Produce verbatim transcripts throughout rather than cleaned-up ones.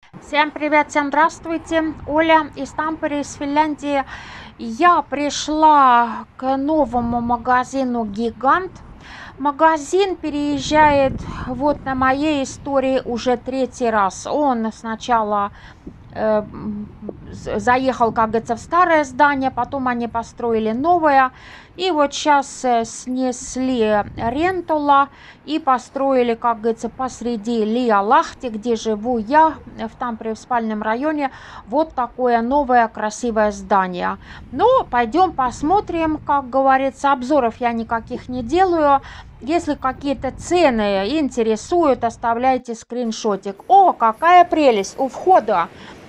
Всем привет, всем здравствуйте. Оля из Тампере, из Финляндии. Я пришла к новому магазину «Гигант». Магазин переезжает вот на моей истории уже третий раз. Он сначала э, заехал, как говорится, в старое здание, потом они построили новое. И вот сейчас э, снесли Рентула и построили, как говорится, посреди Лиалахти, где живу я, в Тампере, в спальном районе, вот такое новое красивое здание. Ну, пойдем посмотрим, как говорится, обзоров я никаких не делаю. Если какие-то цены интересуют, оставляйте скриншотик. О, какая прелесть! У входа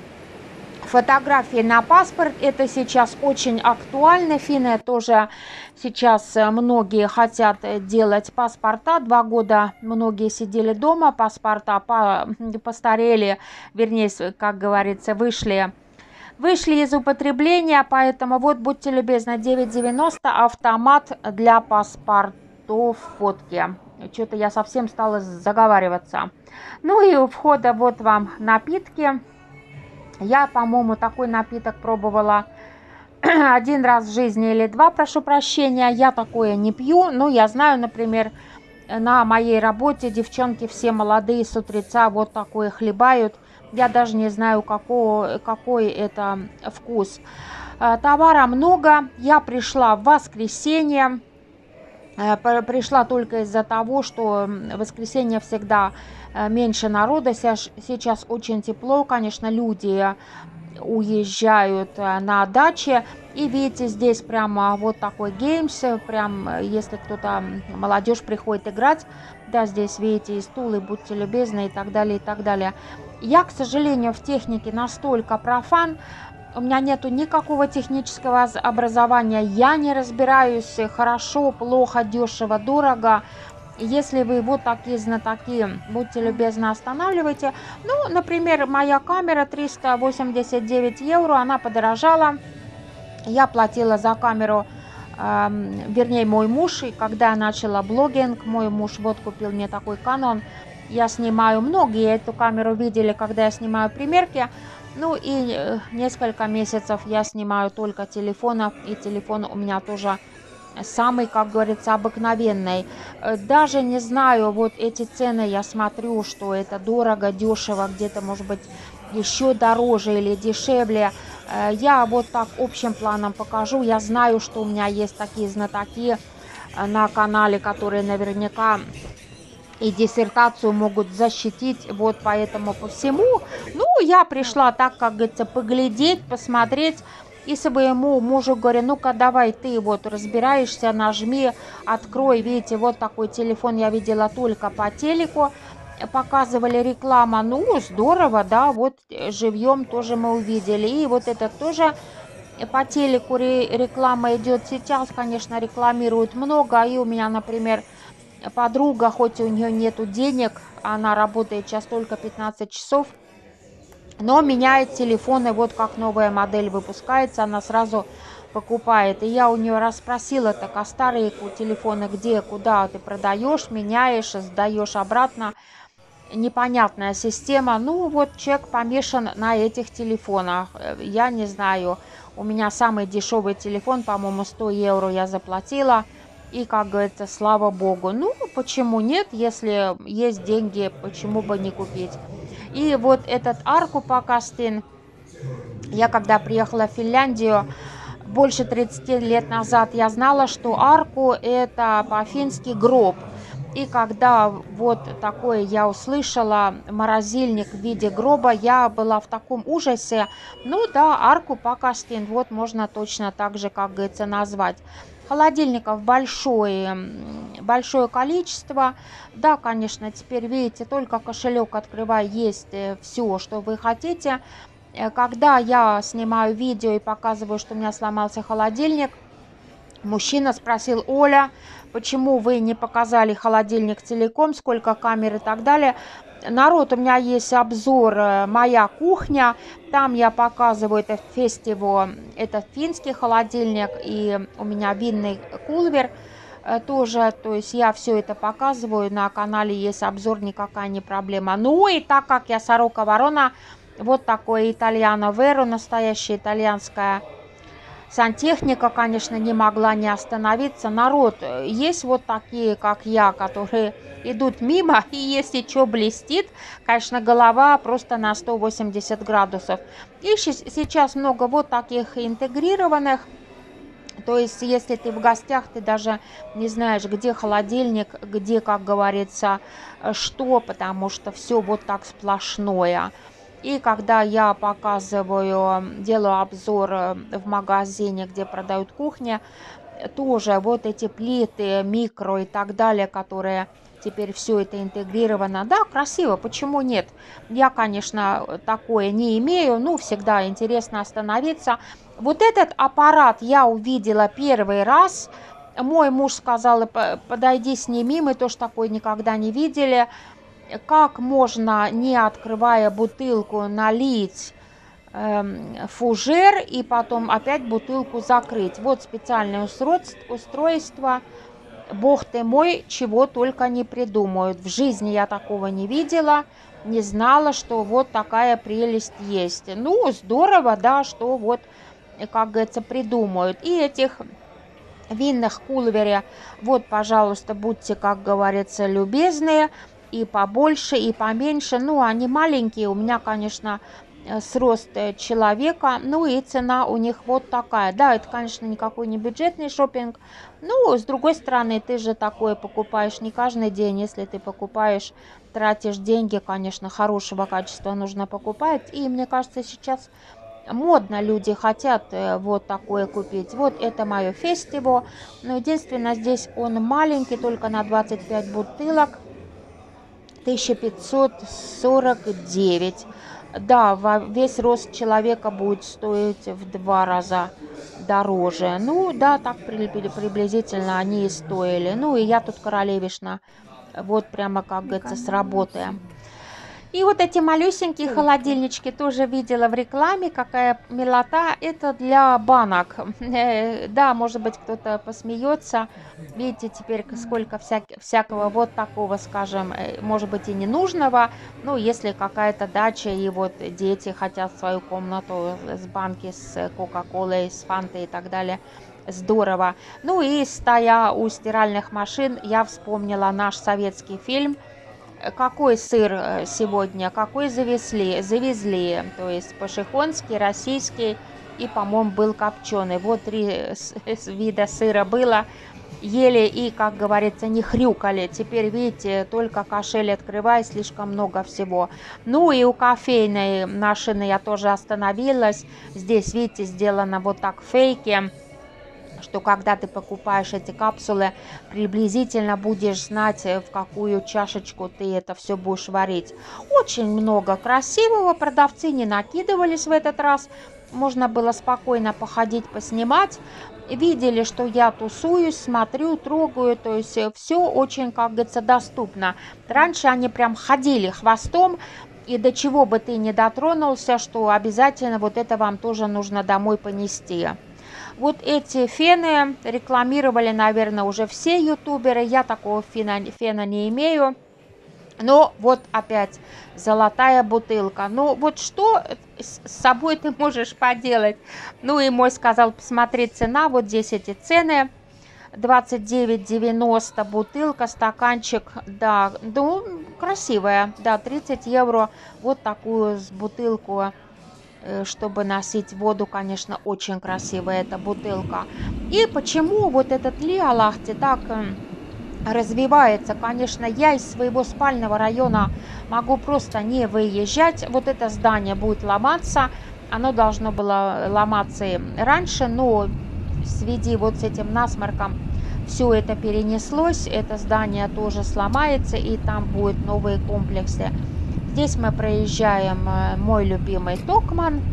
фотографии на паспорт. Это сейчас очень актуально. Финны тоже сейчас многие хотят делать паспорта. Два года многие сидели дома, паспорта постарели, вернее, как говорится, вышли. Вышли из употребления, поэтому вот будьте любезны, девять девяносто автомат для паспортов фотки. Что-то я совсем стала заговариваться. Ну и у входа вот вам напитки. Я, по-моему, такой напиток пробовала один раз в жизни или два, прошу прощения. Я такое не пью, но я знаю, например, на моей работе девчонки все молодые с утреца вот такое хлебают. Я даже не знаю, какого, какой это вкус. Товара много. Я пришла в воскресенье. Пришла только из-за того, что в воскресенье всегда меньше народа. Сейчас очень тепло, конечно, люди уезжают на даче. И видите, здесь прямо вот такой геймс, прям если кто-то, молодежь приходит играть, да, здесь видите и стулы, будьте любезны, и так далее, и так далее. Я, к сожалению, в технике настолько профан, у меня нету никакого технического образования, я не разбираюсь хорошо, плохо, дешево, дорого. Если вы вот такие знатоки, будьте любезны, останавливайте. Ну, например, моя камера триста восемьдесят девять евро, она подорожала. Я платила за камеру, э, вернее, мой муж, и когда я начала блогинг, мой муж вот купил мне такой Canon. Я снимаю, многие эту камеру видели, когда я снимаю примерки. Ну и несколько месяцев я снимаю только телефонов, и телефон у меня тоже самый, как говорится, обыкновенный. Даже не знаю, вот эти цены, я смотрю, что это дорого, дешево, где-то, может быть, еще дороже или дешевле. Я вот так общим планом покажу. Я знаю, что у меня есть такие знатоки на канале, которые наверняка и диссертацию могут защитить, вот поэтому по всему. Ну, я пришла так, как говорится, поглядеть, посмотреть. И своему мужу говорю, ну-ка, давай ты вот разбираешься, нажми, открой. Видите, вот такой телефон я видела только по телеку. Показывали реклама, ну, здорово, да, вот живьем тоже мы увидели. И вот этот тоже по телеку реклама идет. Сейчас, конечно, рекламируют много. И у меня, например, подруга, хоть у нее нету денег, она работает сейчас только пятнадцать часов, но меняет телефоны, вот как новая модель выпускается, она сразу покупает. И я у нее раз спросила, так, а старые телефоны где, куда ты продаешь, меняешь, сдаешь обратно? Непонятная система. Ну, вот человек помешан на этих телефонах. Я не знаю, у меня самый дешевый телефон, по-моему, сто евро я заплатила. И, как говорится, слава богу. Ну, почему нет, если есть деньги, почему бы не купить. И вот этот Арку Пакастин, я когда приехала в Финляндию больше тридцати лет назад, я знала, что Арку это по-фински гроб. И когда вот такое я услышала, морозильник в виде гроба, я была в таком ужасе. Ну да, Арку Пакастин, вот можно точно так же, как говорится, назвать. Холодильников большое, большое количество. Да, конечно, теперь, видите, только кошелек открывай, есть все, что вы хотите. Когда я снимаю видео и показываю, что у меня сломался холодильник, мужчина спросил: Оля, почему вы не показали холодильник целиком, сколько камер и так далее. Народ, у меня есть обзор «Моя кухня». Там я показываю это фестивал, это финский холодильник, и у меня винный кулвер тоже. То есть я все это показываю. На канале есть обзор, никакая не проблема. Ну и так как я сорока ворона, Вот такое Итальяно Веро, настоящая итальянская сантехника, конечно, не могла не остановиться. Народ, есть вот такие, как я, которые идут мимо, и если что блестит, конечно, голова просто на сто восемьдесят градусов. И сейчас много вот таких интегрированных. То есть, если ты в гостях, ты даже не знаешь, где холодильник, где, как говорится, что, потому что все вот так сплошное. И когда я показываю, делаю обзор в магазине, где продают кухни, тоже вот эти плиты, микро и так далее, которые теперь все это интегрировано. Да, красиво, почему нет? Я, конечно, такое не имею, ну, всегда интересно остановиться. Вот этот аппарат я увидела первый раз. Мой муж сказал, подойди, сними, мы тоже такой никогда не видели. Как можно, не открывая бутылку, налить э, фужер и потом опять бутылку закрыть? Вот специальное устройство. Бог ты мой, чего только не придумают. В жизни я такого не видела, не знала, что вот такая прелесть есть. Ну, здорово, да, что вот, как говорится, придумают. И этих винных кулвере, вот, пожалуйста, будьте, как говорится, любезные. И побольше, и поменьше. Ну, они маленькие. У меня, конечно, с рост человека. Ну, и цена у них вот такая. Да, это, конечно, никакой не бюджетный шопинг. Ну, с другой стороны, ты же такое покупаешь не каждый день. Если ты покупаешь, тратишь деньги, конечно, хорошего качества нужно покупать. И мне кажется, сейчас модно, люди хотят вот такое купить. Вот это мое фестиво. Но единственное, здесь он маленький, только на двадцать пять бутылок. тысяча пятьсот сорок девять. Да, весь рост человека будет стоить в два раза дороже. Ну, да, так приблизительно они и стоили. Ну, и я тут королевишна. Вот прямо, как говорится, с работы. И вот эти малюсенькие холодильнички тоже видела в рекламе, какая милота. Это для банок. Да, может быть, кто-то посмеется. Видите, теперь сколько всяк всякого вот такого, скажем, может быть, и ненужного. Ну, если какая-то дача, и вот дети хотят свою комнату с банки, с кока-колой, с фантой и так далее. Здорово. Ну и стоя у стиральных машин, я вспомнила наш советский фильм. Какой сыр сегодня, какой завезли, завезли, то есть пашихонский, российский и, по-моему, был копченый. Вот три вида сыра было, ели и, как говорится, не хрюкали. Теперь, видите, только кошель открывай, слишком много всего. Ну и у кофейной машины я тоже остановилась. Здесь, видите, сделано вот так фейки, что когда ты покупаешь эти капсулы, приблизительно будешь знать, в какую чашечку ты это все будешь варить. Очень много красивого, продавцы не накидывались в этот раз, можно было спокойно походить, поснимать. Видели, что я тусуюсь, смотрю, трогаю, то есть все очень, как говорится, доступно. Раньше они прям ходили хвостом, и до чего бы ты ни дотронулся, что обязательно вот это вам тоже нужно домой понести. Вот эти фены рекламировали, наверное, уже все ютуберы. Я такого фена, фена не имею. Но вот опять золотая бутылка. Ну вот что с собой ты можешь поделать? Ну и мой сказал, посмотри цена. Вот здесь эти цены. двадцать девять девяносто бутылка, стаканчик. Да, ну красивая. Да, тридцать евро. Вот такую с бутылку, чтобы носить воду, конечно, очень красивая эта бутылка. И почему вот этот Лиалахти так развивается? Конечно, я из своего спального района могу просто не выезжать. Вот это здание будет ломаться. Оно должно было ломаться и раньше, но в связи вот с этим насморком все это перенеслось. Это здание тоже сломается, и там будут новые комплексы. Здесь мы проезжаем мой любимый Токман,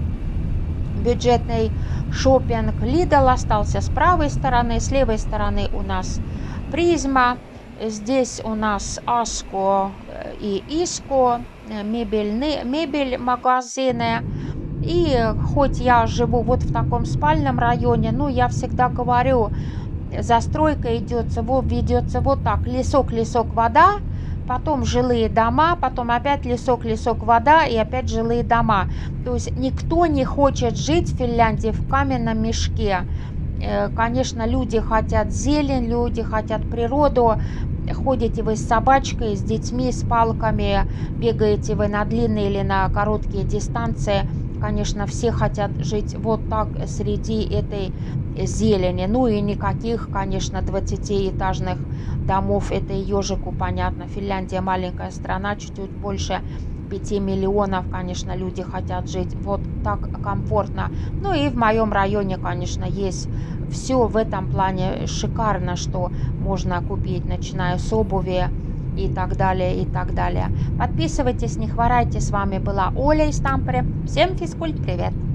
бюджетный шопинг. Lidl остался с правой стороны, с левой стороны у нас Призма. Здесь у нас Аско и Иско, мебельные, мебель, магазины. И хоть я живу вот в таком спальном районе, но я всегда говорю, застройка идется, вот ведется вот так, лесок, лесок, вода. потом жилые дома, потом опять лесок, лесок, вода и опять жилые дома. То есть никто не хочет жить в Финляндии в каменном мешке. Конечно, люди хотят зелень, люди хотят природу. Ходите вы с собачкой, с детьми, с палками, бегаете вы на длинные или на короткие дистанции. Конечно, все хотят жить вот так среди этой зелени. Ну и никаких, конечно, двадцатиэтажных домов. Это и ежику понятно. Финляндия маленькая страна, чуть-чуть больше пяти миллионов. Конечно, люди хотят жить вот так комфортно. Ну и в моем районе, конечно, есть все в этом плане шикарно, что можно купить, начиная с обуви и так далее, и так далее. Подписывайтесь, не хворайте. С вами была Оля из Тампере. Всем физкульт, привет!